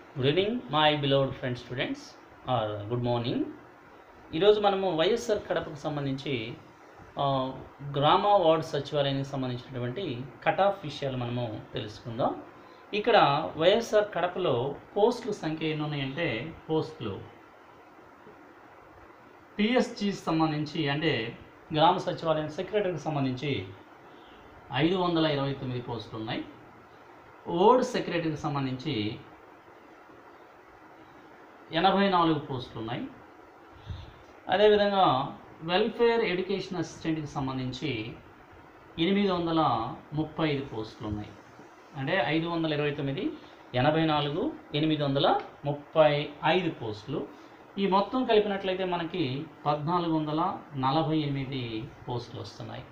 Good evening my beloved friends students or good morning. ఈరోజు మనము వైఎస్ఆర్ కడపకు సంబంధించి గ్రామ వార్డ్ సచివాలయానికి సంబంధించినటువంటి కట్ ఆఫ్ విషయాలు మనము తెలుసుకుందాం. ఇక్కడ వైఎస్ఆర్ కడపలో పోస్టుల సంఖ్య ఎన్ని ఉన్నాయంటే పోస్టులు పిఎస్జి సంబంధించి అంటే గ్రామ సచివాలయం సెక్రటరీకి సంబంధించి 529 పోస్టులు ఉన్నాయి. వార్డ్ సెక్రటరీకి సంబంధించి 84 పోస్టులు ఉన్నాయి. అదేవిధంగా వెల్ఫేర్ ఎడ్యుకేషన్ అసిస్టెంట్కి సంబంధించి 835 పోస్టులు ఉన్నాయి. అంటే 529, 84, 835 పోస్టులు. ఈ మొత్తం కలిపినట్లయితే మనకి 1448 పోస్టులు వస్తున్నాయి.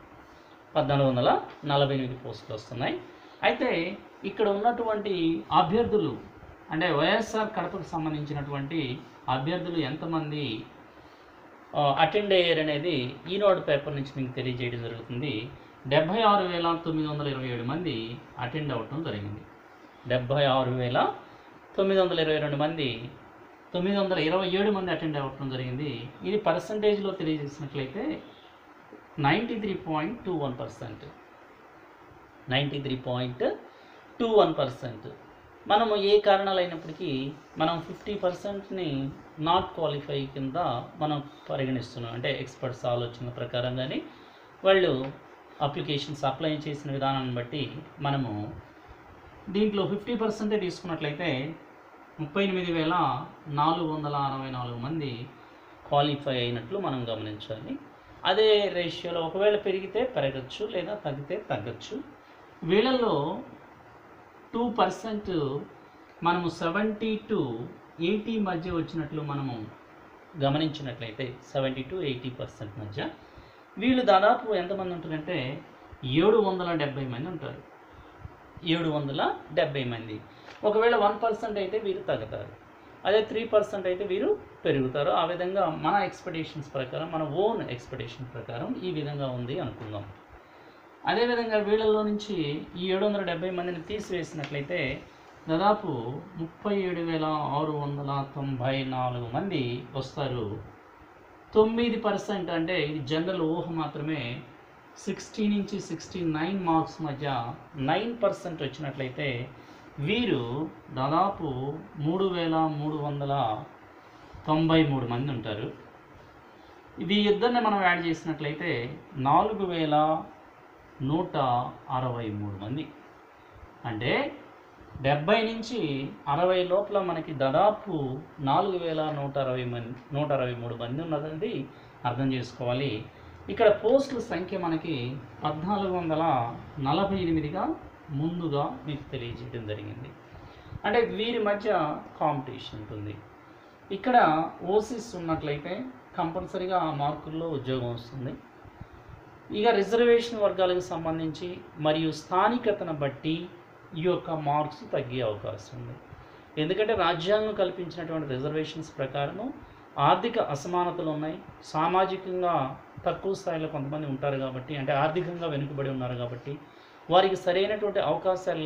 1448 పోస్టులు వస్తున్నాయి. అయితే ఇక్కడ ఉన్నటువంటి అభ్యర్థులు అంటే వైఎస్ఆర్ కడపకు సంబంధించినటువంటి అభ్యర్థులు ఎంతమంది అటెండ్ అయ్యారు అనేది ఈనాడు పేపర్ నుంచి మీకు తెలియజేయడం జరుగుతుంది. 76,927 మంది అటెండ్ అవ్వటం జరిగింది. 76,922 మంది 927 మంది అటెండ్ అవ్వటం జరిగింది. ఇది పర్సంటేజ్లో తెలియజేసినట్లయితే 93.21%. 93.21%. మనము ఏ కారణాలు అయినప్పటికీ మనం 50%ని నాట్ క్వాలిఫై కింద మనం పరిగణిస్తున్నాం. అంటే ఎక్స్పర్ట్స్ ఆలోచన ప్రకారం కానీ వాళ్ళు అప్లికేషన్స్ అప్లై చేసిన విధానాన్ని బట్టి మనము దీంట్లో 50% తీసుకున్నట్లయితే 38,464 మంది క్వాలిఫై అయినట్లు మనం గమనించాలి. అదే రేషియోలో ఒకవేళ పెరిగితే పెరగచ్చు లేదా తగ్గితే తగ్గచ్చు. వీళ్ళల్లో 2% మనము 70 to 80 మధ్య వచ్చినట్లు మనము గమనించినట్లయితే 70 to 80% మధ్య వీళ్ళు దాదాపు ఎంతమంది ఉంటారంటే 770 మంది ఉంటారు. 770 మంది. ఒకవేళ 1% అయితే వీరు తగ్గుతారు, అదే 3% అయితే వీరు పెరుగుతారు. ఆ విధంగా మన ఎక్స్పెక్టేషన్స్ ప్రకారం మన ఓన్ ఎక్స్పెక్టేషన్ ప్రకారం ఈ విధంగా ఉంది అనుకుందాం. అదేవిధంగా వీళ్ళలో నుంచి ఈ 770 మందిని తీసివేసినట్లయితే దాదాపు 37,694 మంది వస్తారు. 9% అంటే ఇది జనరల్ ఊహ మాత్రమే. 60 నుంచి 69 మార్క్స్ మధ్య 9% వచ్చినట్లయితే వీరు దాదాపు 3,393 మంది ఉంటారు. ఇది ఇద్దరిని మనం యాడ్ చేసినట్లయితే 4,163 మంది. అంటే 70 నుంచి 60 లోపల మనకి దాదాపు 4,163 మంది ఉన్నదండి అర్థం చేసుకోవాలి. ఇక్కడ పోస్టుల సంఖ్య మనకి 1448గా ముందుగా మీకు తెలియజేయడం జరిగింది. అంటే వీరి మధ్య కాంపిటీషన్ ఉంటుంది. ఇక్కడ ఓసీస్ ఉన్నట్లయితే కంపల్సరీగా ఆ మార్కుల్లో ఉద్యోగం వస్తుంది. ఇక రిజర్వేషన్ వర్గాలకు సంబంధించి మరియు స్థానికతను బట్టి ఈ యొక్క మార్క్స్ తగ్గే అవకాశం ఉంది. ఎందుకంటే రాజ్యాంగం కల్పించినటువంటి రిజర్వేషన్స్ ప్రకారము ఆర్థిక అసమానతలు ఉన్నాయి. సామాజికంగా తక్కువ స్థాయిలో కొంతమంది ఉంటారు కాబట్టి, అంటే ఆర్థికంగా వెనుకబడి ఉన్నారు కాబట్టి వారికి సరైనటువంటి అవకాశాలు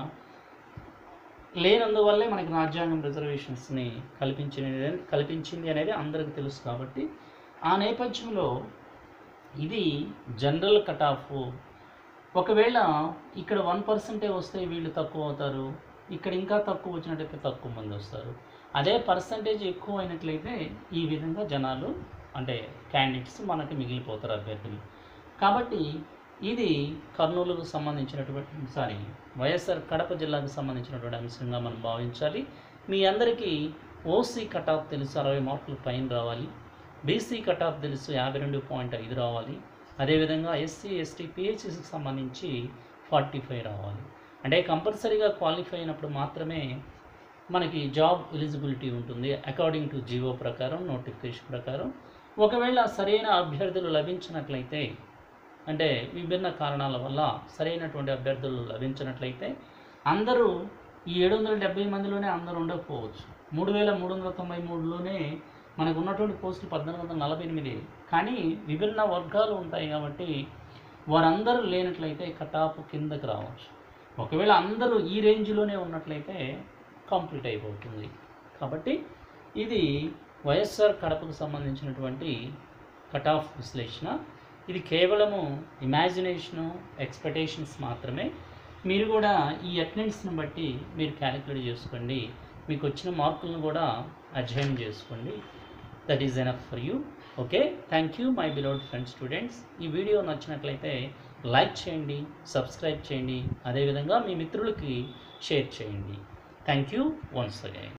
లేనందువల్లే మనకి రాజ్యాంగం రిజర్వేషన్స్ని కల్పించింది అనేది అందరికీ తెలుసు. కాబట్టి ఆ నేపథ్యంలో ఇది జనరల్ కట్ ఆఫ్. ఒకవేళ ఇక్కడ 1% వస్తే వీళ్ళు తక్కువ అవుతారు, ఇక్కడ ఇంకా తక్కువ వచ్చినట్లయితే తక్కువ మంది వస్తారు. అదే పర్సంటేజ్ ఎక్కువ అయినట్లయితే ఈ విధంగా జనాలు అంటే క్యాండిడేట్స్ మనకి మిగిలిపోతారు, అభ్యర్థులు. కాబట్టి ఇది కర్నూలుకు సంబంధించినటువంటి వైఎస్ఆర్ కడప జిల్లాకు సంబంధించినటువంటి అంశంగా మనం భావించాలి. మీ అందరికీ ఓసీ కట్ ఆఫ్ తెలుసు, 60 మార్కులు పైన రావాలి. బీసీ కట్ ఆఫ్ తెలుసు, 52.5 రావాలి. అదేవిధంగా ఎస్సీ ఎస్టీ పిహెచ్సికి సంబంధించి 45 రావాలి. అంటే కంపల్సరీగా క్వాలిఫై అయినప్పుడు మాత్రమే మనకి జాబ్ ఎలిజిబిలిటీ ఉంటుంది అకార్డింగ్ టు జీవో ప్రకారం, నోటిఫికేషన్ ప్రకారం. ఒకవేళ సరైన అభ్యర్థులు లభించినట్లయితే, అంటే విభిన్న కారణాల వల్ల సరైనటువంటి అభ్యర్థులు లభించినట్లయితే అందరూ ఈ 770 మందిలోనే అందరూ ఉండకపోవచ్చు. 3,393లోనే మనకు ఉన్నటువంటి పోస్టులు 1448. కానీ విభిన్న వర్గాలు ఉంటాయి కాబట్టి వారందరూ లేనట్లయితే కట్ ఆఫ్ కిందకి రావచ్చు. ఒకవేళ అందరూ ఈ రేంజ్లోనే ఉన్నట్లయితే కంప్లీట్ అయిపోతుంది. కాబట్టి ఇది వైఎస్ఆర్ కడపకు సంబంధించినటువంటి కట్ ఆఫ్ విశ్లేషణ. ఇది కేవలము ఇమాజినేషను, ఎక్స్పెక్టేషన్స్ మాత్రమే. మీరు కూడా ఈ అటెండెన్స్ని బట్టి మీరు క్యాలిక్యులేట్ చేసుకోండి. మీకు వచ్చిన మార్కులను కూడా అధ్యయనం చేసుకోండి. That is enough for you. Okay, thank you my beloved friends, students. ఈ వీడియో నచ్చినట్లయితే లైక్ చేయండి, సబ్స్క్రైబ్ చేయండి, అదేవిధంగా మీ మిత్రులకి షేర్ చేయండి. Thank you once again.